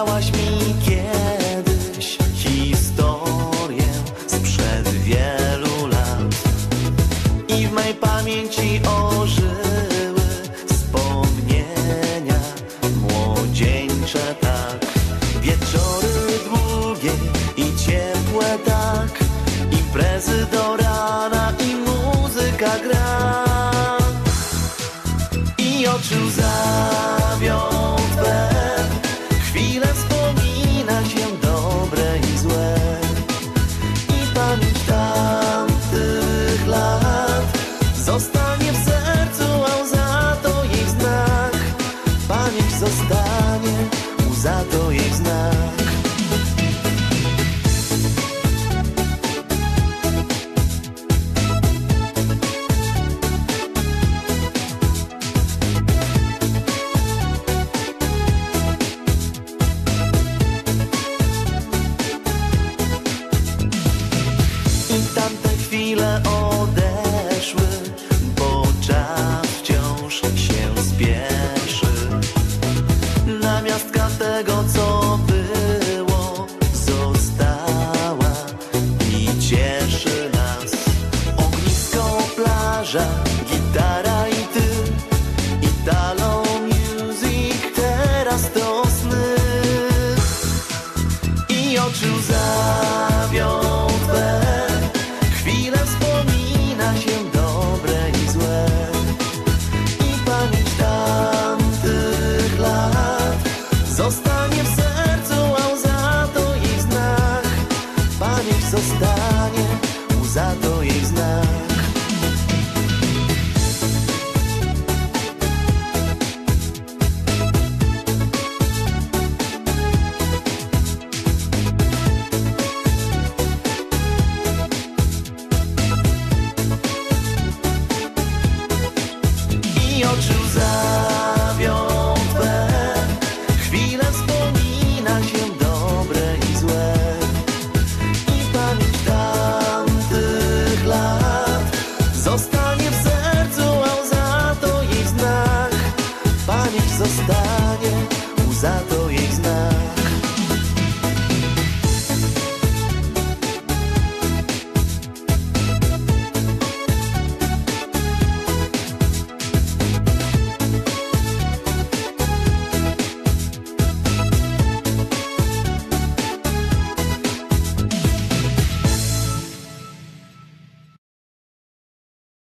Opowiedziałaś mi kiedyś historię sprzed wielu lat i w mej pamięci ożyły wspomnienia młodzieńcze, tak. Wieczory długie i ciepłe, tak. Imprezy do rana i muzyka gra. I oczy łzawią twe, chwile wspomina się dobre i złe. I pamięć tamtych lat zostanie w sercu, a łza to jej znak. Pamięć zostanie, łza to jej znak. I tamte chwile odeszły, bo czas wciąż się spieszy. Namiastka tego, co było, została i cieszy nas. Ognisko, plaża,